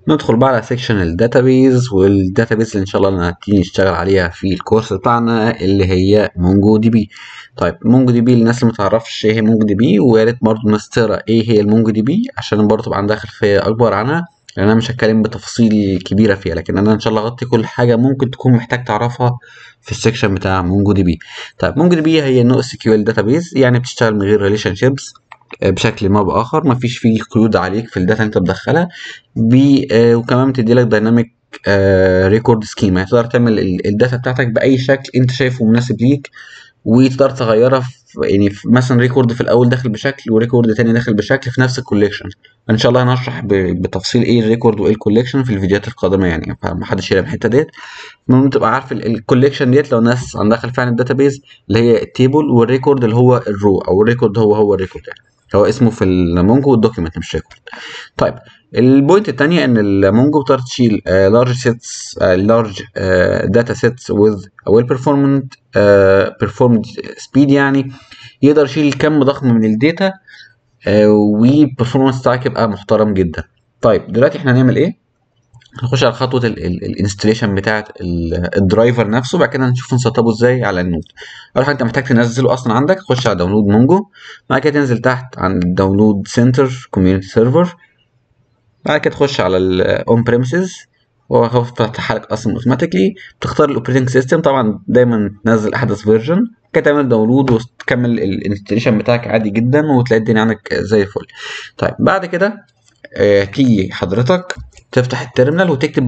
ندخل بقى على سيكشن الداتابيز، والداتابيز اللي ان شاء الله هنبتدي نشتغل عليها في الكورس بتاعنا اللي هي مونجو دي بي. طيب مونجو دي بي للناس اللي متعرفش ايه هي مونجو دي بي، ويا ريت برضه الناس تقرا ايه هي المونجو دي بي عشان برضه تبقى عندها خلفيه اكبر عنها، لان انا مش هتكلم بتفاصيل كبيره فيها، لكن انا ان شاء الله هغطي كل حاجه ممكن تكون محتاج تعرفها في السيكشن بتاع مونجو دي بي. طيب مونجو دي بي هي نو اس كيو ال داتابيز، يعني بتشتغل من غير ريليشن شيبس بشكل ما باخر، مفيش فيه قيود عليك في الداتا اللي انت بتدخلها. وكمان بتدي لك دايناميك ريكورد سكيما، تقدر تعمل الداتا بتاعتك باي شكل انت شايفه مناسب ليك، وتقدر تغيرها يعني في مثلا ريكورد في الاول داخل بشكل وريكورد تاني داخل بشكل في نفس الكوليكشن. ان شاء الله هنشرح بتفصيل ايه الريكورد وايه الكوليكشن في الفيديوهات القادمه، يعني فمحدش يلعب الحته ديت. المهم تبقى عارف الكوليكشن ديت لو الناس عندها خلفيه عن الداتابيز، اللي هي التيبل، والريكورد اللي هو الرو، او الريكورد هو الريكورد، يعني هو اسمه في المونجو الدوكيمنت مش ريكورد. طيب البوينت التانية ان المونجو بتقدر تشيل لارج سيتس، لارج داتا سيتس with well performed speed، يعني يقدر يشيل كم ضخم من الداتا والبرفورمانس بتاعك يبقى محترم جدا. طيب دلوقتي احنا هنعمل ايه؟ هنخش على خطوه الانستليشن بتاعه الدرايفر نفسه، بعد كده هنشوف نسطبه ازاي على النود. اول حاجه انت محتاج تنزله اصلا عندك، خش على داونلود مونجو، بعد كده تنزل تحت عند الداونلود سنتر كوميونتي سيرفر، بعد كده تخش على الاون بريمسز، هو فتح لك اصلا اوتوماتيكلي، تختار الاوبريتنج سيستم، طبعا دايما تنزل احدث فيرجن، كده تعمل داونلود وتكمل الانستليشن بتاعك عادي جدا، وتلاقي الدنيا عندك زي الفل. طيب بعد كده تيجي حضرتك تفتح التيرمينال وتكتب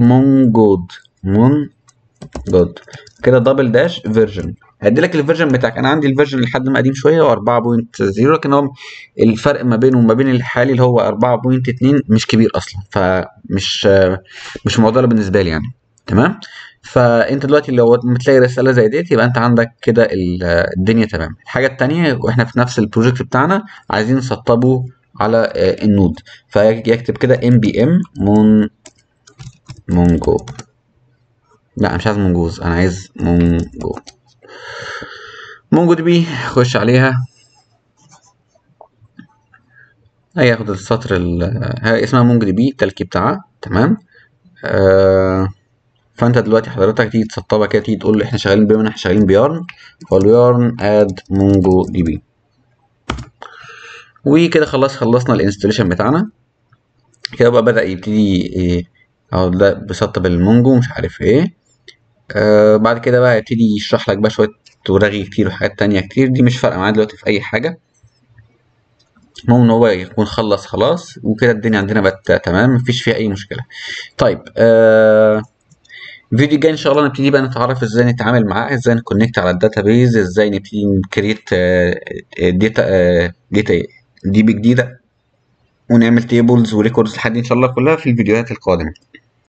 مون جود كده دبل داش فيرجن، هيدي لك الفيرجن بتاعك. انا عندي الفيرجن لحد ما قديم شويه هو 4.0، لكن هو الفرق ما بينه وما بين الحالي اللي هو 4.2 مش كبير اصلا، فمش مش معضله بالنسبه لي يعني. تمام. فانت دلوقتي لو بتلاقي رساله زي ديت يبقى انت عندك كده الدنيا تمام. الحاجه التانيه، واحنا في نفس البروجكت بتاعنا عايزين نسطبه على النود، فيكتب كده npm مونجو. لا مش عايز مونجوز، انا عايز مونجو دي بي. خش عليها، هياخد السطر هي اسمها مونجو دي بي التلكي بتاعها. تمام. فانت دلوقتي حضرتك تيجي تسطبها كده، تيجي تقول له احنا شغالين بما احنا شغالين بيارن، فقول له يارن اد مونجو دي بي، وكده خلصنا الانستليشن بتاعنا. كده بقى بدأ يبتدي ايه، اهو ده بيسطب المونجو مش عارف ايه. بعد كده بقى يبتدي يشرح لك بقى شوية ورغي كتير وحاجات تانية كتير، دي مش فارقة معايا دلوقتي في أي حاجة. المهم إن هو يكون خلص خلاص، وكده الدنيا عندنا بقت تمام مفيش فيها أي مشكلة. طيب الفيديو الجاي إن شاء الله نبتدي بقى نتعرف إزاي نتعامل معاه، إزاي نكونكت على الداتابيز، إزاي نبتدي نكريت داتا دي بي جديدة، ونعمل تيبلز وريكوردز، لحد إن شاء الله كلها في الفيديوهات القادمة.